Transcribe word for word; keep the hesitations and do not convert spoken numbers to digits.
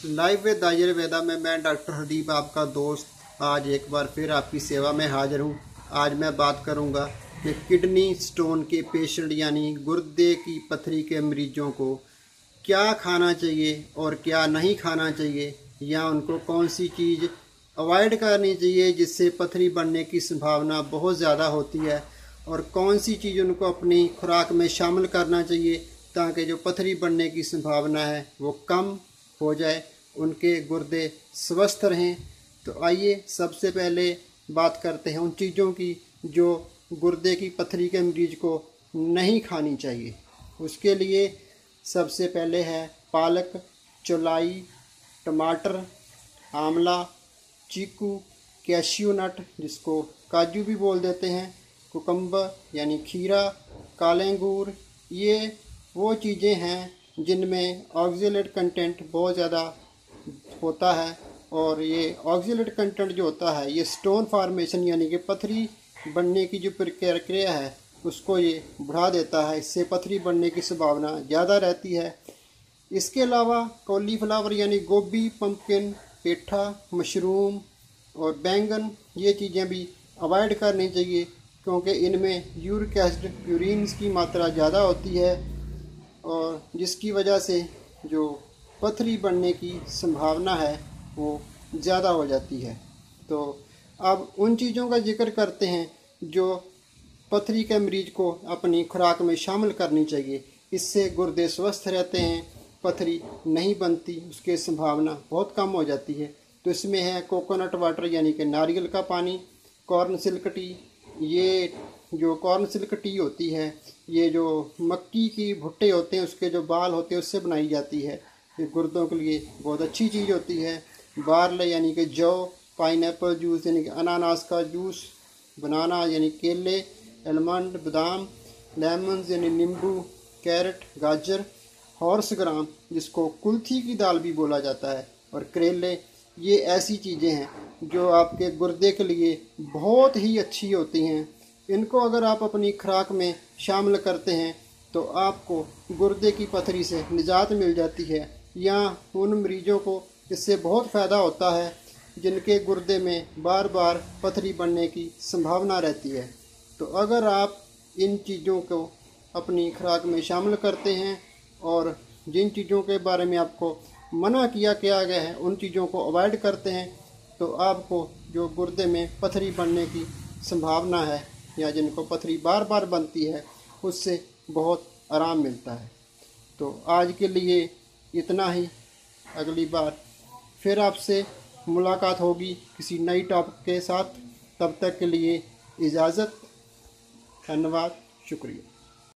Live with Ayurveda में मैं doctor Hardeep आपका दोस्त आज एक बार फिर आपकी सेवा में हाजिर हूँ। आज मैं बात करूँगा कि किडनी स्टोन के पेशेंट यानी गुर्दे की पथरी के मरीजों को क्या खाना चाहिए और क्या नहीं खाना चाहिए, या उनको कौन सी चीज़ अवॉइड करनी चाहिए जिससे पथरी बढ़ने की संभावना बहुत ज़्यादा होती है, और कौन सी चीज़ उनको अपनी खुराक में शामिल करना चाहिए ताकि जो पथरी बढ़ने की संभावना है वो कम हो जाए, उनके गुर्दे स्वस्थ रहें। तो आइए सबसे पहले बात करते हैं उन चीज़ों की जो गुर्दे की पथरी के मरीज को नहीं खानी चाहिए। उसके लिए सबसे पहले है पालक, चौलाई, टमाटर, आंवला, चीकू, कैश्यू नट जिसको काजू भी बोल देते हैं, कुकम्बर यानी खीरा, काले अंगूर। ये वो चीज़ें हैं जिनमें ऑक्जेलेट कंटेंट बहुत ज़्यादा होता है, और ये ऑक्जेलेट कंटेंट जो होता है ये स्टोन फॉर्मेशन यानी कि पथरी बनने की जो प्रक्रिया है उसको ये बढ़ा देता है। इससे पथरी बनने की संभावना ज़्यादा रहती है। इसके अलावा कॉलीफ्लावर यानी गोभी, पम्पकिन, पेठा, मशरूम और बैंगन, ये चीज़ें भी अवॉइड करनी चाहिए क्योंकि इनमें यूरिक एसिड प्यूरिन्स की मात्रा ज़्यादा होती है, और जिसकी वजह से जो पथरी बनने की संभावना है वो ज़्यादा हो जाती है। तो अब उन चीज़ों का जिक्र करते हैं जो पथरी के मरीज को अपनी खुराक में शामिल करनी चाहिए। इससे गुर्दे स्वस्थ रहते हैं, पथरी नहीं बनती, उसकी संभावना बहुत कम हो जाती है। तो इसमें है कोकोनट वाटर यानी कि नारियल का पानी, कॉर्न सिल्क टी। ये जो कॉर्न सिल्क टी होती है ये जो मक्की की भुट्टे होते हैं उसके जो बाल होते हैं उससे बनाई जाती है। ये गुर्दों के लिए बहुत अच्छी चीज़ होती है। बार्ले यानी कि जौ, पाइनएप्पल जूस यानी कि अनानास का जूस, बनाना यानी केले, आलमंड, बादाम, लेमन यानी नींबू, कैरेट, गाजर, हॉर्स ग्राम जिसको कुल्थी की दाल भी बोला जाता है, और करेले। ये ऐसी चीज़ें हैं जो आपके गुर्दे के लिए बहुत ही अच्छी होती हैं। इनको अगर आप अपनी खुराक में शामिल करते हैं तो आपको गुर्दे की पथरी से निजात मिल जाती है, या उन मरीजों को इससे बहुत फ़ायदा होता है जिनके गुर्दे में बार बार पथरी बनने की संभावना रहती है। तो अगर आप इन चीज़ों को अपनी खुराक में शामिल करते हैं और जिन चीज़ों के बारे में आपको मना किया किया गया है उन चीज़ों को अवॉइड करते हैं, तो आपको जो गुर्दे में पथरी बनने की संभावना है या जिनको पथरी बार बार बनती है उससे बहुत आराम मिलता है। तो आज के लिए इतना ही। अगली बार फिर आपसे मुलाकात होगी किसी नई टॉपिक के साथ। तब तक के लिए इजाज़त। धन्यवाद, शुक्रिया।